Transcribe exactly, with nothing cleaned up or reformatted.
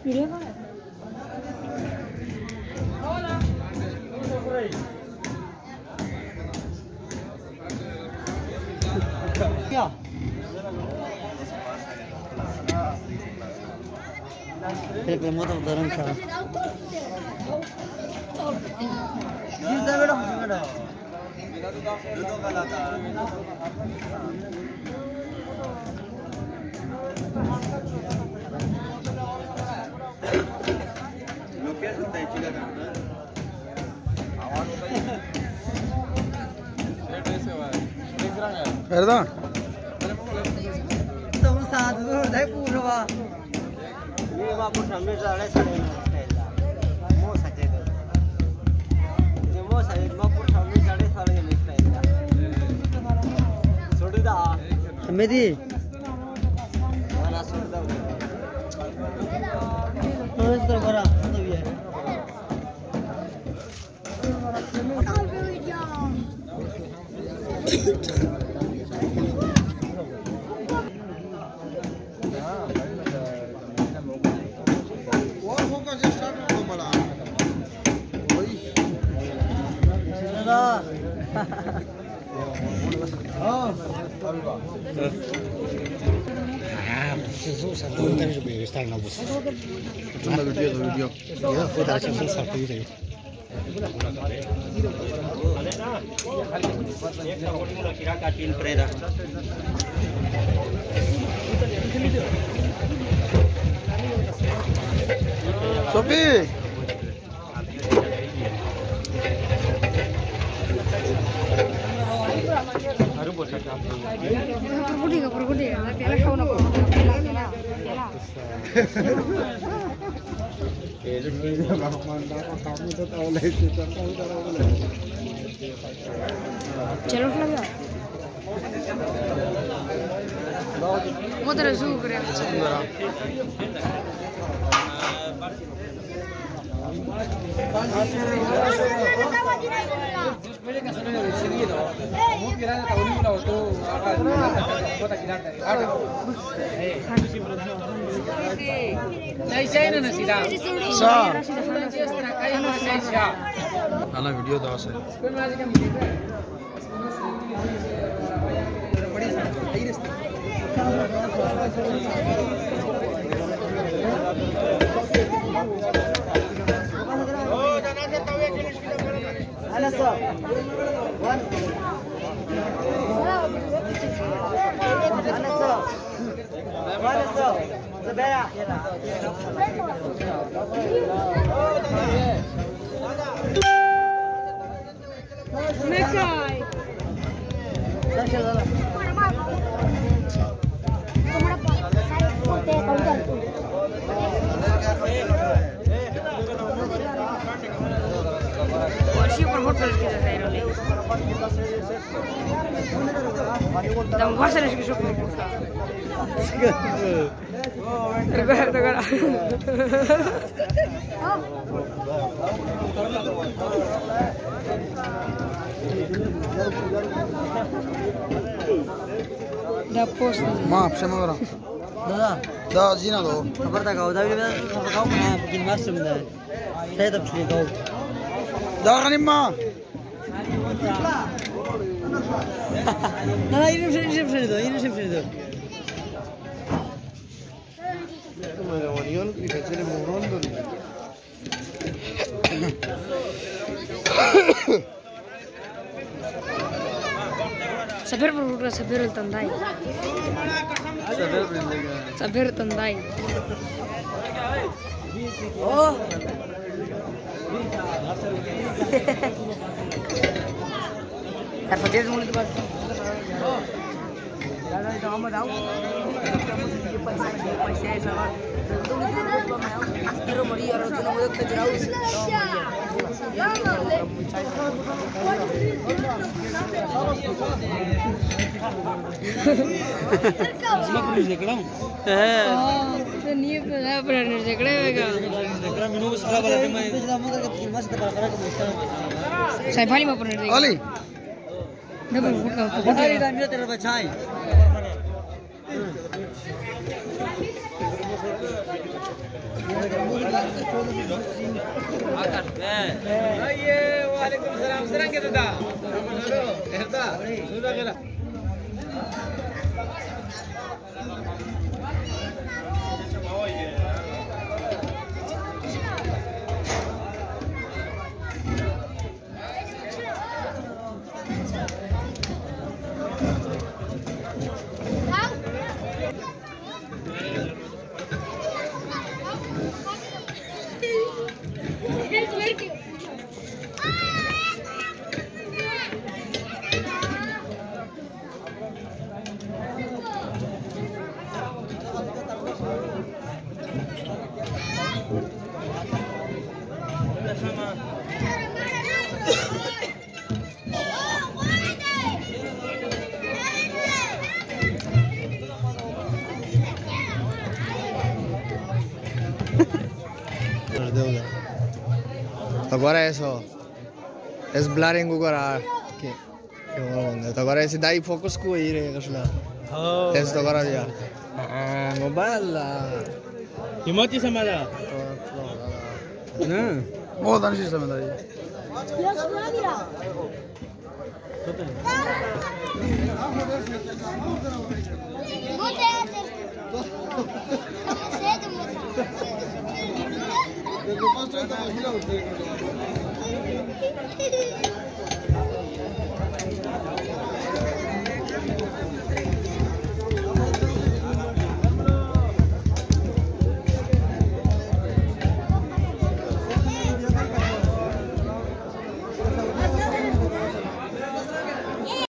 Video call है क्या एक मोटा उदाहरण था जितना बेटा बेटा दो वाला था लोकेशन तय किया ¿verdad? Estamos a de puro va. Ni va por salir a la sala. Mosa te. Ni mosa, va por salir a la sala de la. Soda. Medi. Ana soda. No es para todavía. Ah, eso satu tadi juga bisa nggak bos? Cuma video video. Ya, aku dah cuma satu itu. Sopi. Pergudi nggak pergudi ya? Piala kau nak piala piala piala. चलो लगा वो तेरा जू करे Ana video das है Dan vas a ver que yo recuerda cara da post maaf sama orang दादा दा जीना दो खबर तक आओ दावी में बताओ ना बिन मार से मिला है तब चले जाओ दा गनिमा ना ना इन्हें से से दो इन्हें से से दो मेरा वरियन की कचरे मोरन दो saber por urra saber el tandai saber prendega saber tandai oh यार फतेह मुझे के पास दादा तो हम बताओ ये पैसा पैसा है सब तो तेरो बड़ी और तो मुझे तो जराऊ इसमें पुलिस निकला हां तो नहीं पता पर निकले होगा निकला मेनू उसका वाला मैं मस्त बराबर के साइफाली में पढ़ने ओली डबल फुटका फुटका टाइम में तेरे बचाई ये वालेकुम सलाम serang gitu dah. Eta, sudah kira. Agora eso. Es blurring agora. Que que bueno, agora esse dai focus ku ire kasla. Oh. Es agora dia. Ah, mobile. Himati sama dah. Nah. Oh, dan sih sama tadi. Ya sudah mira. Lo que pasa es que